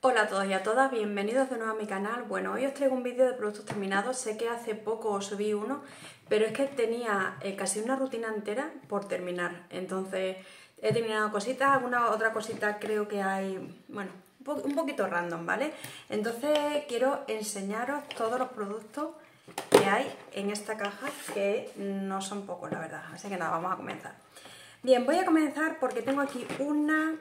Hola a todos y a todas, bienvenidos de nuevo a mi canal. Bueno, hoy os traigo un vídeo de productos terminados. Sé que hace poco os subí uno, pero es que tenía casi una rutina entera por terminar. Entonces he terminado cositas, alguna otra cosita creo que hay, bueno, un poquito random, ¿vale? Entonces quiero enseñaros todos los productos que hay en esta caja, que no son pocos, la verdad. Así que nada, vamos a comenzar. Bien, voy a comenzar porque tengo aquí una...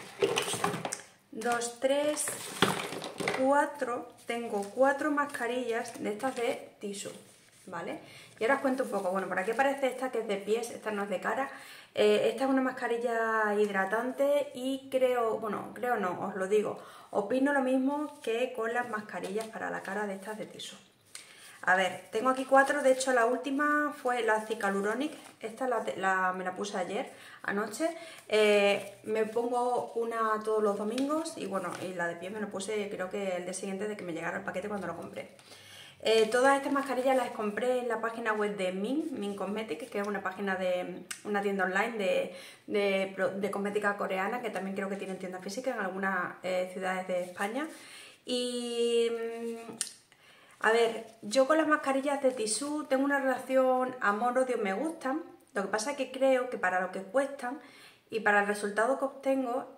2, 3, 4, tengo 4 mascarillas de estas de Tissue, ¿vale? Y ahora os cuento un poco, bueno, ¿para qué parece esta que es de pies? Esta no es de cara. Esta es una mascarilla hidratante y creo no, os lo digo, opino lo mismo que con las mascarillas para la cara de estas de Tissue. A ver, tengo aquí 4, de hecho la última fue la Cicaluronic, esta me la puse ayer, anoche, me pongo una todos los domingos y bueno, y la de pies me la puse creo que el día siguiente de que me llegara el paquete cuando lo compré. Todas estas mascarillas las compré en la página web de Min Cosmetics, que es una página de una tienda online de cosmética coreana, que también creo que tienen tienda física en algunas ciudades de España. Y... a ver, yo con las mascarillas de Tissue tengo una relación amor-odio, me gustan. Lo que pasa es que creo que para lo que cuestan y para el resultado que obtengo,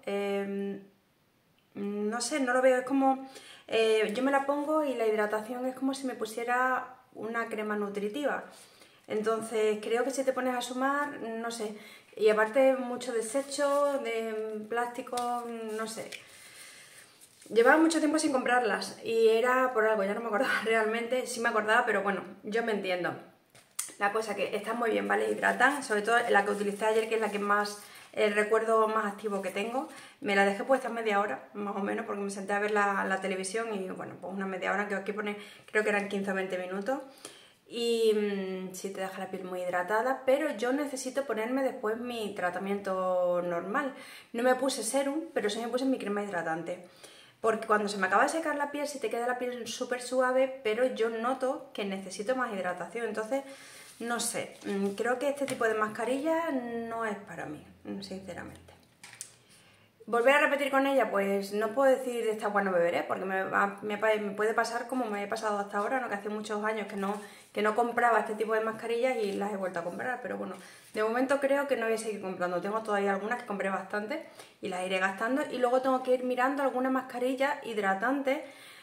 no sé, no lo veo. Es como, yo me la pongo y la hidratación es como si me pusiera una crema nutritiva. Entonces creo que si te pones a sumar, no sé. Y aparte mucho desecho de plástico, no sé. Llevaba mucho tiempo sin comprarlas y era por algo, ya no me acordaba realmente, sí me acordaba, pero bueno, yo me entiendo. La cosa que están muy bien, ¿vale? Hidratan, sobre todo la que utilicé ayer, que es la que más, el recuerdo más activo que tengo. Me la dejé puesta media hora, más o menos, porque me senté a ver la televisión y bueno, pues una media hora, que aquí pone, creo que eran 15 o 20 minutos. Y sí te deja la piel muy hidratada, pero yo necesito ponerme después mi tratamiento normal. No me puse serum, pero sí me puse mi crema hidratante. Porque cuando se me acaba de secar la piel, sí te queda la piel súper suave, pero yo noto que necesito más hidratación. Entonces, no sé, creo que este tipo de mascarilla no es para mí, sinceramente. ¿Volver a repetir con ella? Pues no puedo decir de esta agua no beberé, porque me puede pasar como me he pasado hasta ahora, ¿no? Que hace muchos años que no compraba este tipo de mascarillas y las he vuelto a comprar, pero bueno, de momento creo que no voy a seguir comprando. Tengo todavía algunas que compré bastante y las iré gastando, y luego tengo que ir mirando alguna mascarilla hidratante,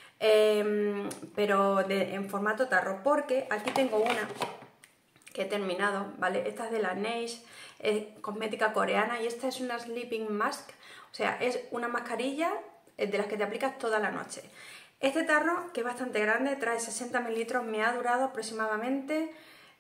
pero en formato tarro, porque aquí tengo una que he terminado, ¿vale? Esta es de la Neige, cosmética coreana, y esta es una sleeping mask, o sea, es una mascarilla de las que te aplicas toda la noche. Este tarro, que es bastante grande, trae 60 mililitros, me ha durado aproximadamente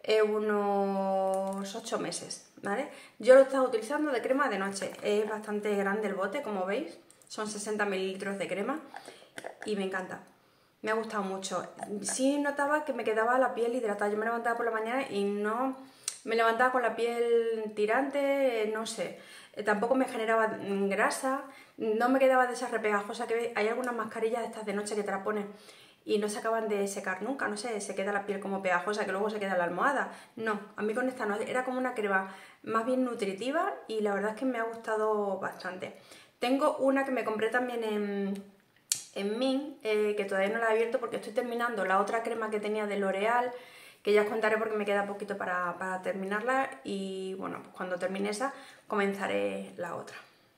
unos 8 meses, ¿vale? Yo lo he estado utilizando de crema de noche, es bastante grande el bote, como veis, son 60 mililitros de crema y me encanta. Me ha gustado mucho. Sí notaba que me quedaba la piel hidratada. Yo me levantaba por la mañana y no me levantaba con la piel tirante, no sé. Tampoco me generaba grasa, no me quedaba de esa repegajosa que hay algunas mascarillas de estas de noche que te la pones y no se acaban de secar nunca, no sé, se queda la piel como pegajosa que luego se queda en la almohada. No, a mí con esta no, era como una crema más bien nutritiva y la verdad es que me ha gustado bastante. Tengo una que me compré también en Min, que todavía no la he abierto porque estoy terminando la otra crema que tenía de L'Oreal, que ya os contaré porque me queda poquito para terminarla, y bueno, pues cuando termine esa comenzaré la otra.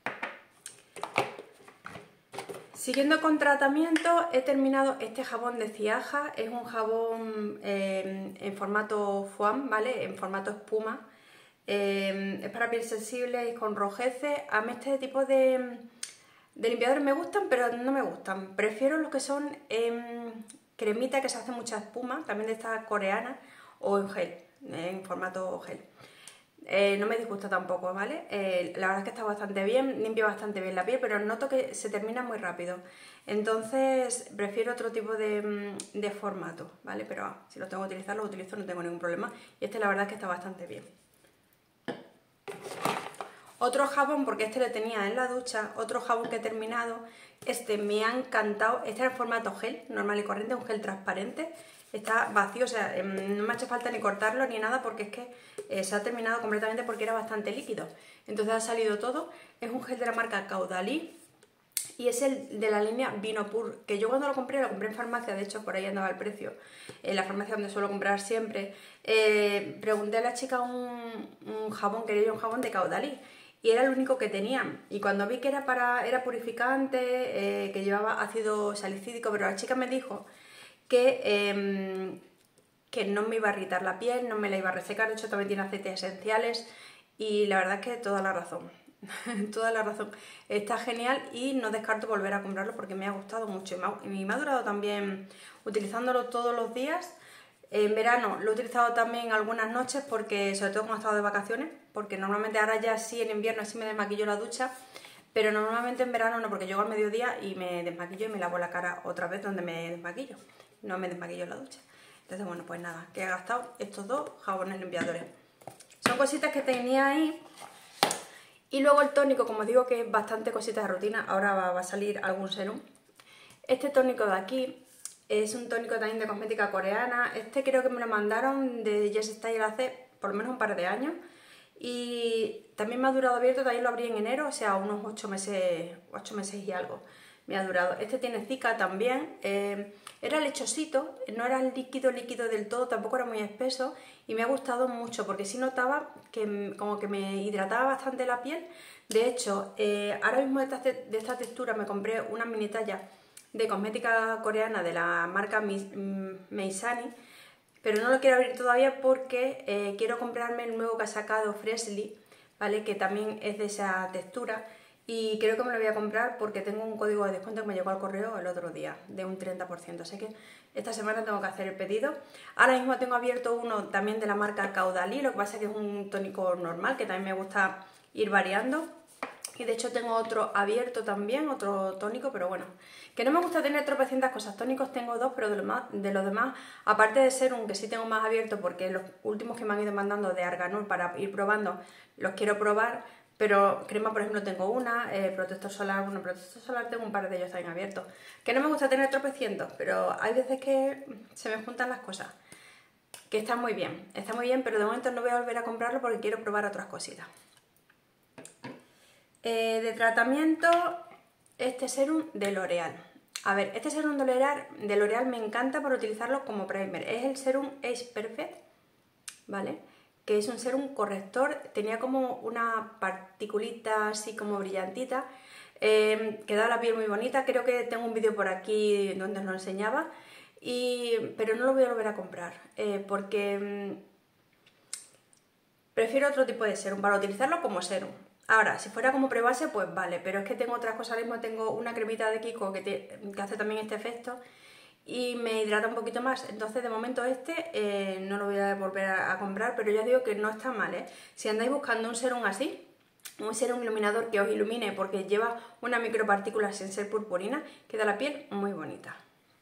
Siguiendo con tratamiento, he terminado este jabón de Ciaja, es un jabón en formato foam, ¿vale? En formato espuma, es para piel sensible y con rojeces. A mí este tipo de limpiadores me gustan, pero no me gustan. Prefiero los que son cremita, que se hace mucha espuma, también de esta coreana, o en gel, en formato gel. No me disgusta tampoco, ¿vale? La verdad es que está bastante bien, limpia bastante bien la piel, pero noto que se termina muy rápido. Entonces prefiero otro tipo de formato, ¿vale? Pero si lo tengo que utilizar, lo utilizo, no tengo ningún problema. Y este la verdad es que está bastante bien. Otro jabón, porque este lo tenía en la ducha, otro jabón que he terminado, este me ha encantado. Este era en formato gel, normal y corriente, un gel transparente. Está vacío, o sea, no me ha hecho falta ni cortarlo ni nada, porque es que se ha terminado completamente porque era bastante líquido. Entonces ha salido todo. Es un gel de la marca Caudalie y es el de la línea Vinopur, que yo cuando lo compré en farmacia, de hecho por ahí andaba el precio, en la farmacia donde suelo comprar siempre. Pregunté a la chica un jabón, quería yo un jabón de caudalí, y era el único que tenían. Y cuando vi que era purificante, que llevaba ácido salicílico, pero la chica me dijo que no me iba a irritar la piel, no me la iba a resecar, de hecho también tiene aceites esenciales, y la verdad es que toda la razón. Toda la razón. Está genial y no descarto volver a comprarlo porque me ha gustado mucho y me ha durado también utilizándolo todos los días. En verano lo he utilizado también algunas noches porque, sobre todo cuando he estado de vacaciones, porque normalmente ahora ya sí en invierno sí me desmaquillo la ducha, pero normalmente en verano no, porque llego al mediodía y me desmaquillo y me lavo la cara otra vez donde me desmaquillo. No me desmaquillo en la ducha. Entonces, bueno, pues nada, que he gastado estos dos jabones limpiadores. Son cositas que tenía ahí. Y luego el tónico, como digo que es bastante cositas de rutina, ahora va a salir algún serum. Este tónico de aquí es un tónico también de cosmética coreana. Este creo que me lo mandaron de Yes Style hace por lo menos un par de años. Y también me ha durado abierto, también lo abrí en enero, o sea, unos 8 meses y algo me ha durado. Este tiene Zika también, era lechosito, no era líquido del todo, tampoco era muy espeso y me ha gustado mucho porque sí notaba que como que me hidrataba bastante la piel. De hecho, ahora mismo de esta textura me compré una mini talla de cosmética coreana de la marca Meisani, pero no lo quiero abrir todavía porque quiero comprarme el nuevo que ha sacado Freshly, ¿vale? Que también es de esa textura. Y creo que me lo voy a comprar porque tengo un código de descuento que me llegó al correo el otro día, de un 30%. Así que esta semana tengo que hacer el pedido. Ahora mismo tengo abierto uno también de la marca Caudalí, lo que pasa es que es un tónico normal, que también me gusta ir variando. Y de hecho tengo otro abierto también, otro tónico, pero bueno, que no me gusta tener tropecientas cosas. Tónicos tengo dos, pero de los demás, aparte de serum, que sí tengo más abierto porque los últimos que me han ido mandando de Arganul para ir probando, los quiero probar. Pero crema, por ejemplo, tengo una, protector solar tengo un par de ellos también abiertos. Que no me gusta tener tropecientos, pero hay veces que se me juntan las cosas. Que está muy bien, pero de momento no voy a volver a comprarlo porque quiero probar otras cositas. De tratamiento, este serum de L'Oreal. A ver, este serum de L'Oreal me encanta para utilizarlo como primer. Es el serum Age Perfect, ¿vale? Que es un serum corrector, tenía como una particulita así como brillantita, quedaba la piel muy bonita, creo que tengo un vídeo por aquí donde os lo enseñaba, pero no lo voy a volver a comprar, porque prefiero otro tipo de serum, para utilizarlo como serum. Ahora, si fuera como prebase, pues vale, pero es que tengo otras cosas, ahora mismo tengo una cremita de Kiko que hace también este efecto, y me hidrata un poquito más. Entonces de momento no lo voy a volver a comprar, pero ya digo que no está mal, ¿eh? Si andáis buscando un serum así, un serum iluminador que os ilumine porque lleva una micropartícula sin ser purpurina, queda la piel muy bonita.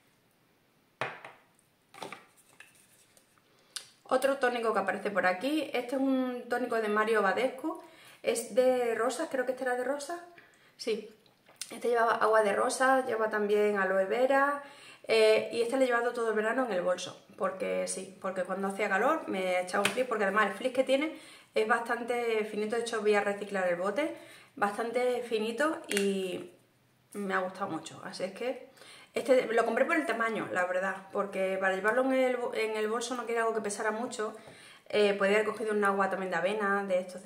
Otro tónico que aparece por aquí, este es un tónico de Mario Badescu, es de rosas, creo que este era de rosas, sí. Este llevaba agua de rosa, lleva también aloe vera, y este lo he llevado todo el verano en el bolso, porque sí, porque cuando hacía calor me echaba un frizz, porque además el frizz que tiene es bastante finito, de hecho voy a reciclar el bote, bastante finito y me ha gustado mucho, así es que este lo compré por el tamaño, la verdad, porque para llevarlo en el bolso no quería algo que pesara mucho. Podría haber cogido un agua también de avena, de estos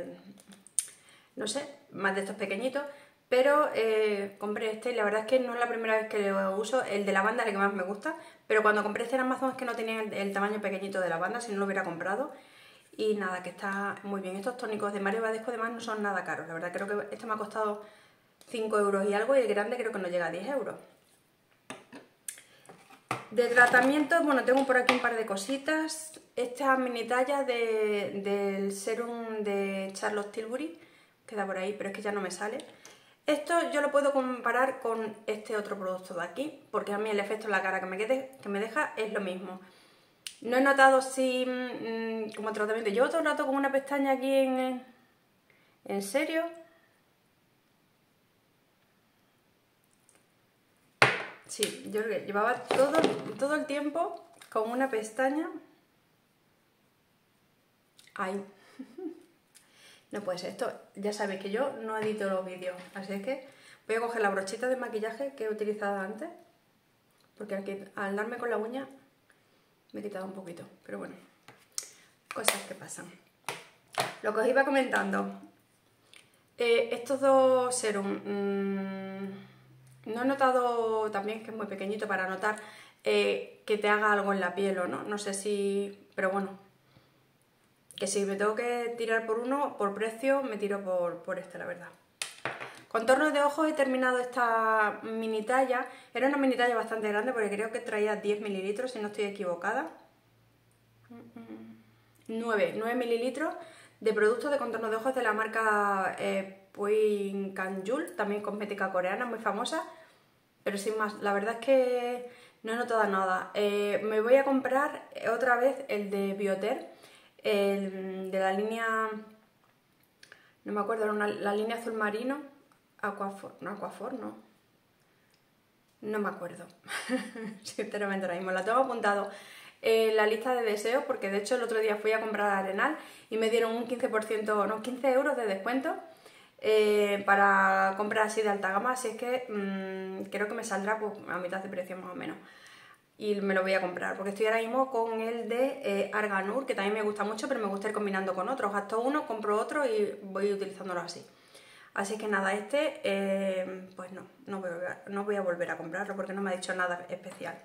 no sé, más de estos pequeñitos, pero compré este y la verdad es que no es la primera vez que lo uso. El de lavanda es el que más me gusta, pero cuando compré este en Amazon es que no tenía el tamaño pequeñito de lavanda, si no lo hubiera comprado. Y nada, que está muy bien. Estos tónicos de Mario Badescu además no son nada caros, la verdad creo que este me ha costado 5 euros y algo, y el grande creo que no llega a 10 euros. De tratamiento, bueno, tengo por aquí un par de cositas. Esta mini talla del serum de Charlotte Tilbury, queda por ahí, pero es que ya no me sale. Esto yo lo puedo comparar con este otro producto de aquí, porque a mí el efecto en la cara que me deja es lo mismo. No he notado si como tratamiento. Llevo todo el rato con una pestaña aquí ¿En serio? Sí, yo creo que llevaba todo el tiempo con una pestaña. Ay, no puede ser. Esto ya sabéis que yo no edito los vídeos, así es que Voy a coger la brochita de maquillaje que he utilizado antes, porque al darme con la uña me he quitado un poquito, pero bueno, cosas que pasan. Lo que os iba comentando, estos dos serum, no he notado también que es muy pequeñito para notar que te haga algo en la piel o no, no sé si, pero bueno, que si me tengo que tirar por uno, por precio, me tiro por este, la verdad. Contorno de ojos, he terminado esta mini talla. Era una mini talla bastante grande porque creo que traía 10 mililitros, si no estoy equivocada. 9 mililitros de productos de contorno de ojos de la marca Puin Kanjul, también cosmética coreana, muy famosa. Pero sin más, la verdad es que no he notado nada. Me voy a comprar otra vez el de Bioter, el de la línea... No me acuerdo, la línea azul marino. Aquaphor, no. No me acuerdo. Sinceramente ahora mismo la tengo apuntado en la lista de deseos porque de hecho el otro día fui a comprar Arenal y me dieron un 15%, no, 15 euros de descuento para comprar así de alta gama, así es que creo que me saldrá pues, a mitad de precio más o menos. Y me lo voy a comprar porque estoy ahora mismo con el de Arganur, que también me gusta mucho, pero me gusta ir combinando con otros. Gasto uno, compro otro y voy utilizándolo así. Así que nada, pues no voy a volver a comprarlo porque no me ha dicho nada especial.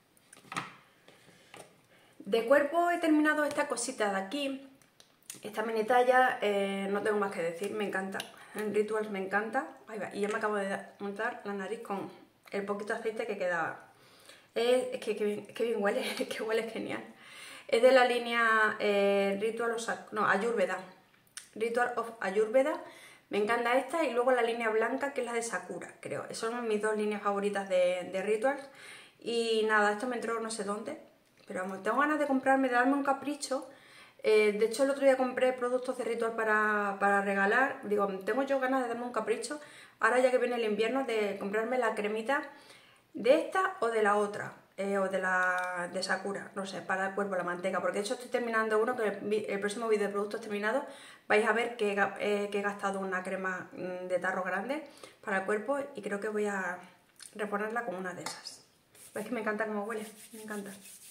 De cuerpo he terminado esta cosita de aquí, esta mini talla, no tengo más que decir, me encanta. En Rituals me encanta. Ahí va, y ya me acabo de montar la nariz con el poquito de aceite que quedaba. Es que bien huele, que huele genial. Es de la línea Ayurveda. Ritual of Ayurveda. Me encanta esta y luego la línea blanca que es la de Sakura, creo. Son mis dos líneas favoritas de Rituals. Y nada, esto me entró no sé dónde. Pero vamos, tengo ganas de comprarme, de darme un capricho. De hecho el otro día compré productos de Ritual para regalar. Digo, tengo yo ganas de darme un capricho. Ahora ya que viene el invierno, de comprarme la cremita de esta o de la otra. O de Sakura, no sé, para el cuerpo, la manteca. Porque de hecho estoy terminando uno, que el próximo vídeo de productos terminados vais a ver que he gastado una crema de tarro grande para el cuerpo y creo que voy a reponerla con una de esas. Es que me encanta cómo huele, me encanta.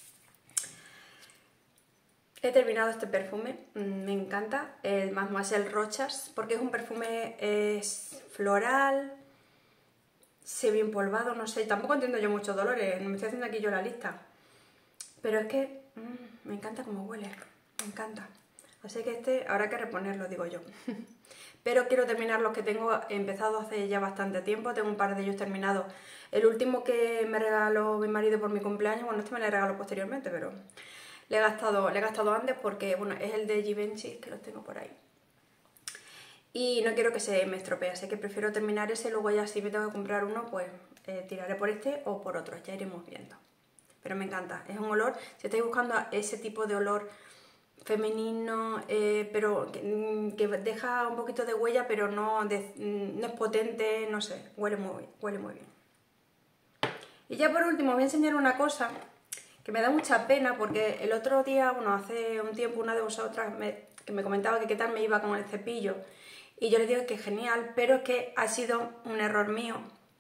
He terminado este perfume, me encanta, el Mademoiselle Rochas, porque es un perfume floral, semi empolvado, no sé, tampoco entiendo yo muchos dolores, me estoy haciendo aquí yo la lista. Pero es que me encanta cómo huele, me encanta. Así que habrá que reponerlo, digo yo. Pero quiero terminar los que tengo empezado hace ya bastante tiempo, tengo un par de ellos terminados. El último que me regaló mi marido por mi cumpleaños, bueno, este me lo regaló posteriormente, pero le he gastado antes porque, bueno, es el de Givenchy, que los tengo por ahí. Y no quiero que se me estropee, así que prefiero terminar ese, luego ya si me tengo que comprar uno, pues tiraré por este o por otro, ya iremos viendo. Pero me encanta, es un olor, si estáis buscando ese tipo de olor femenino, pero que deja un poquito de huella, pero no es potente, no sé, huele muy bien. Y ya por último voy a enseñar una cosa que me da mucha pena porque el otro día, bueno, hace un tiempo una de vosotras que me comentaba que qué tal me iba con el cepillo y yo le digo que genial, pero es que ha sido un error mío.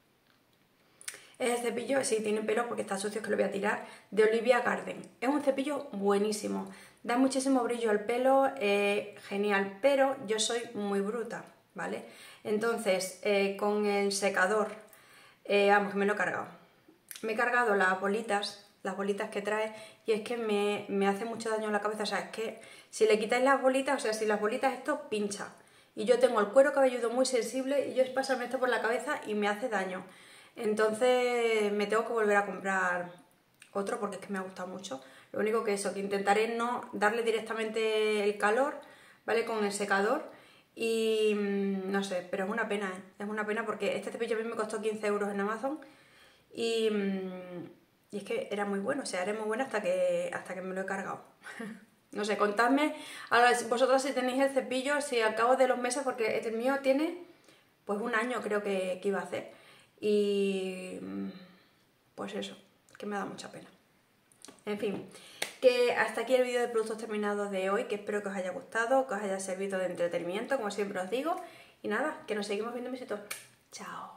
Es el cepillo, sí, tiene pelo porque está sucio, que lo voy a tirar, de Olivia Garden. Es un cepillo buenísimo, da muchísimo brillo al pelo, genial, pero yo soy muy bruta, ¿vale? Entonces, con el secador, vamos, que me lo he cargado. Me he cargado las bolitas que trae y es que me hace mucho daño en la cabeza. O sea, es que si le quitáis las bolitas, o sea, si las bolitas esto pincha. Y yo tengo el cuero cabelludo muy sensible y yo es pasarme esto por la cabeza y me hace daño. Entonces me tengo que volver a comprar otro porque es que me ha gustado mucho. Lo único que eso, que intentaré no darle directamente el calor, ¿vale? Con el secador. Y no sé, pero es una pena, ¿eh? Es una pena porque este cepillo a mí me costó 15 euros en Amazon y es que era muy bueno, o sea, era muy bueno hasta que me lo he cargado. No sé, contadme, ahora vosotros si tenéis el cepillo, si al cabo de los meses, porque el mío tiene pues un año creo que iba a hacer. Y pues eso, que me da mucha pena. En fin, que hasta aquí el vídeo de productos terminados de hoy, que espero que os haya gustado, que os haya servido de entretenimiento, como siempre os digo. Y nada, que nos seguimos viendo, besitos. Chao.